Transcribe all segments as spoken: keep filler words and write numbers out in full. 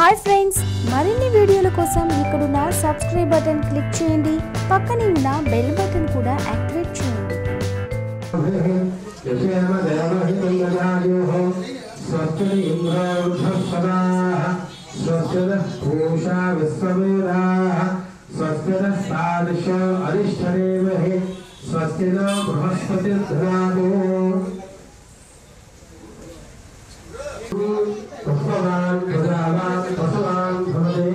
Hi friends, మరిన్ని వీడియోల కోసం ఇక్కడున్న సబ్స్క్రైబ్ బటన్ క్లిక్ చేయండి. పక్కనే ఉన్న బెల్ బటన్ కూడా యాక్టివేట్ చేయండి. पुष्पवान् प्रजावान् पशुवान् भवते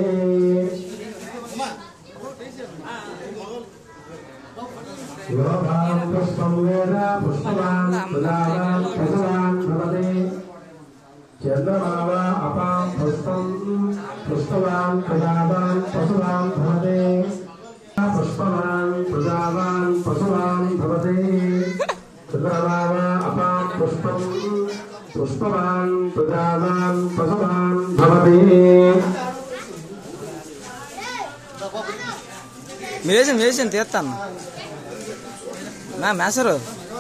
योगां पुष्पं वेद पुष्पवान् प्रजावान् पशुवान् भवते चन्द्रमा वा अपां पुष्पं पुष्पवान् प्रजावान् पशुवान् भवते पुष्पवान् प्रजावान् पशुवान् भवते चन्द्रमा वा अपां पुष्पं पुष्पवान् प्रजावान् पशुवान् भवते। मेरेजन मेरेजन తీస్తాను నా మేసరు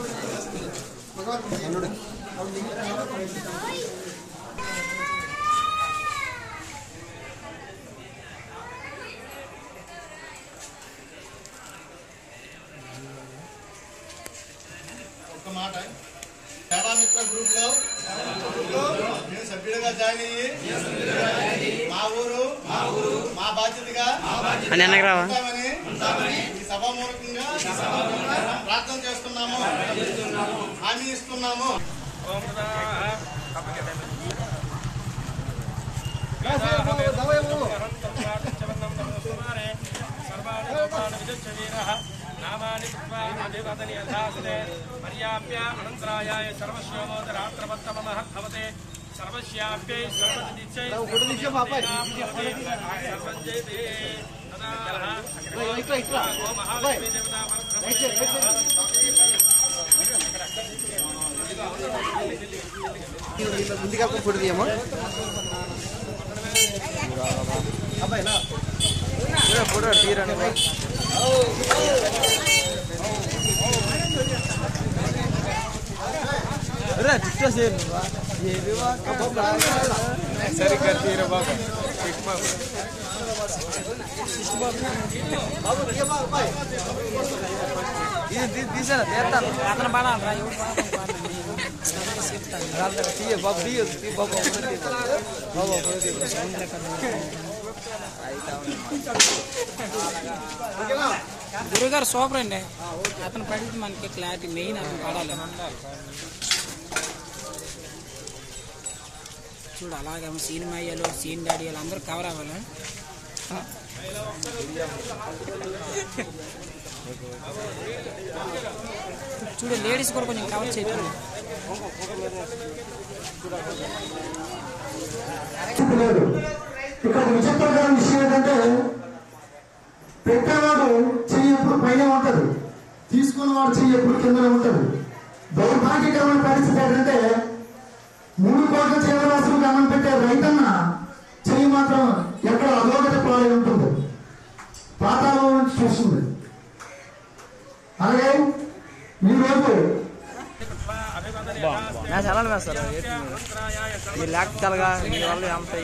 ఒక మాట సేవామిత్ర గ్రూప్ లో నేను సభ్యుడిగా జాయిన్ అయ్యి మా ఊరు మా బాధ్యతగా ఈ సభామూలకంగా ప్రార్థన చేస్తున్నాము, హామీ ఇస్తున్నాము. ముందుగా ఫోటో తీయమా అబ్బాయి నా ఫోటో తీరండి अरे जितना से ये विवाह का सर करती रे बाबा एक बाबा बाबू ये बाबा ये दिस ना देता अतन बना रहा है रात का ये बाबू ये बाबू बाबू समुद्र का గురుగారు సూపర్ అండి. అతను పడితే మనకి క్లారిటీ మెయిన్ అతను పడాలి చూడు. అలాగే సినిమా అయ్యాలు సీన్ డాడీ వాళ్ళు అందరూ కవర్ అవ్వాలి. చూడు లేడీస్ కూడా కొంచెం కవర్ చేయాలి. ఇక్కడ విచిత్రకరమైన విషయం ఏంటంటే పెట్టేవాడు చెయ్యి ఎప్పుడు పైన ఉంటుంది, తీసుకున్నవాడు చెయ్యి ఎప్పుడు కింద ఉంటుంది. దౌర్భాగ్యకరమైన పరిస్థితి ఏంటంటే మూడు కోట్ల జీవరాశులకు అన్నం పెట్టే రైతన్న చెయ్యి మాత్రం ఎక్కడ అధోగత పాలై ఉంటుంది, పాతాళం నుంచి చూస్తుంది. అలాగే ఈరోజు मैं चला मैं सर ये लाख चलगा ये वाले हम पे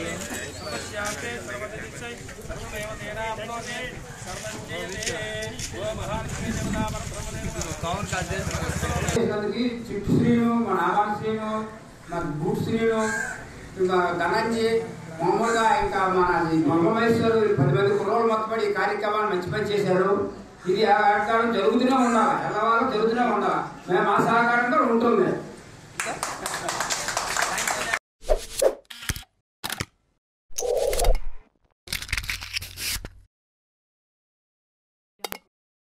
कौन का देश की चिट्ठीनो मनावासीनो మన బూట్ శ్రీను ఇంకా ధనంజీ మామూలుగా ఇంకా మన మమ్మేశ్వరు పది మంది కుర్రోళ్ళు మొత్తపడి ఈ కార్యక్రమాన్ని మంచి పని చేశారు. ఇది ఆడకాలం జరుగుతూనే ఉండాలి, ఎల్లవాళ్ళు జరుగుతూనే ఉండాలి. మేము ఆ సహకారంగా ఉంటుంది.